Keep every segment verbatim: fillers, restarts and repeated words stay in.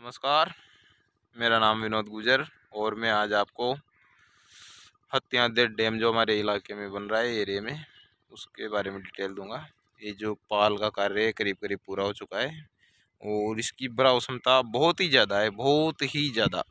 नमस्कार, मेरा नाम विनोद गुजर और मैं आज आपको हत्यादे डैम जो हमारे इलाके में बन रहा है एरिया में उसके बारे में डिटेल दूंगा। ये जो पाल का कार्य करीब करीब पूरा हो चुका है और इसकी भराव क्षमता बहुत ही ज़्यादा है, बहुत ही ज़्यादा,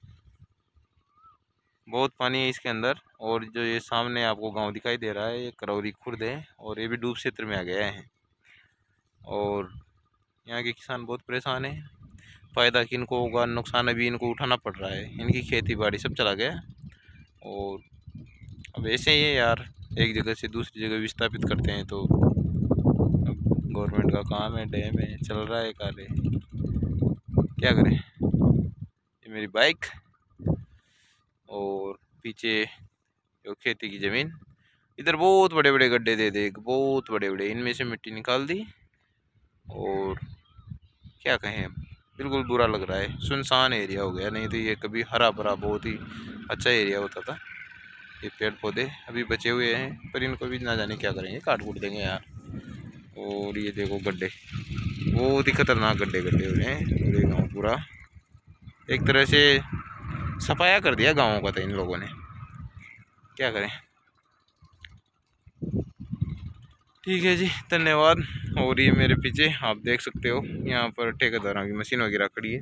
बहुत पानी है इसके अंदर। और जो ये सामने आपको गांव दिखाई दे रहा है ये करौरी खुर्द है और ये भी डूब क्षेत्र में आ गया है और यहाँ के किसान बहुत परेशान हैं। फ़ायदा किनको होगा, नुकसान अभी इनको उठाना पड़ रहा है। इनकी खेती बाड़ी सब चला गया और अब ऐसे ही है यार, एक जगह से दूसरी जगह विस्थापित करते हैं तो अब गवर्नमेंट का काम है, डैम है, चल रहा है कार्य, क्या करें। ये मेरी बाइक और पीछे जो खेती की ज़मीन, इधर बहुत बड़े बड़े गड्ढे दे दे, बहुत बड़े बड़े, इनमें से मिट्टी निकाल दी और क्या कहें, बिल्कुल बुरा लग रहा है। सुनसान एरिया हो गया, नहीं तो ये कभी हरा भरा बहुत ही अच्छा एरिया होता था। ये पेड़ पौधे अभी बचे हुए हैं पर इनको भी ना जाने क्या करेंगे, काट कूट देंगे यार। और ये देखो गड्ढे, बहुत ही खतरनाक गड्ढे गड्ढे हो रहे हैं। पूरे गाँव पूरा एक तरह से सफाया कर दिया गाँवों का था इन लोगों ने, क्या करें। ठीक है जी, धन्यवाद। और ये मेरे पीछे आप देख सकते हो यहाँ पर ठेकेदारों की मशीन वगैरह खड़ी है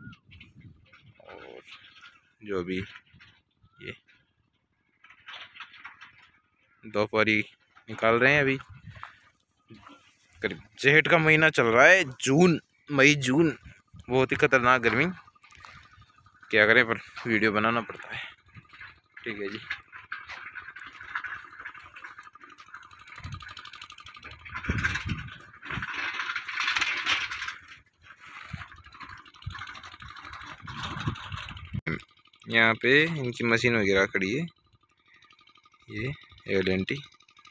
और जो भी ये दोपहरी निकाल रहे हैं। अभी करीब जेठ का महीना चल रहा है, जून मई जून, बहुत ही खतरनाक गर्मी, क्या करें पर वीडियो बनाना पड़ता है। ठीक है जी। यहाँ पे इनकी मशीन वगैरह खड़ी है, ये एल एन टी,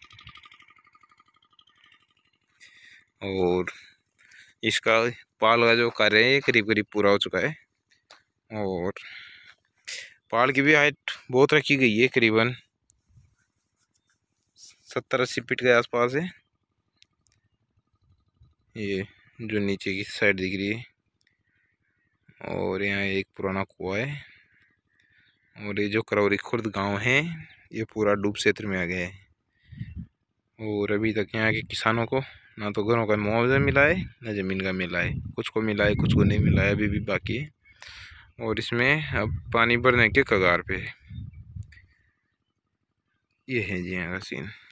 और इसका पाल का जो कार्य है करीब करीब पूरा हो चुका है। और पाल की भी हाइट बहुत रखी गई है, करीबन सत्तर अस्सी फीट के आसपास है। ये जो नीचे की साइड दिख रही है और यहाँ एक पुराना कुआं है। और ये जो करौरी खुर्द गांव है ये पूरा डूब क्षेत्र में आ गया है और अभी तक यहाँ के किसानों को ना तो घरों का मुआवजा मिला है ना ज़मीन का मिला है। कुछ को मिला है, कुछ को नहीं मिला है, अभी भी बाकी है। और इसमें अब पानी भरने के कगार पे है। ये है जी यहाँ का सीन।